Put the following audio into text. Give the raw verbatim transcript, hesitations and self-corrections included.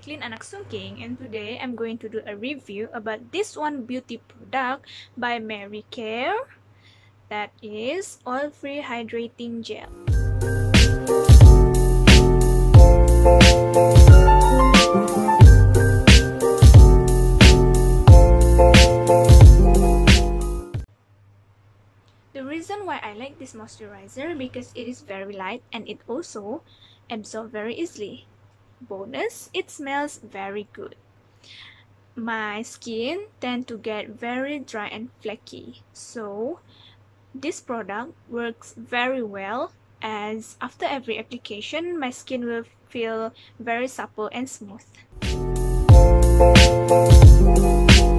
Jacqueline, Anak Sungking, and today I'm going to do a review about this one beauty product by Mary Care, that is oil-free hydrating gel. The reason why I like this moisturizer because it is very light and it also absorbs very easily. Bonus, it smells very good. My skin tend to get very dry and flaky, so this product works very well, as after every application my skin will feel very supple and smooth.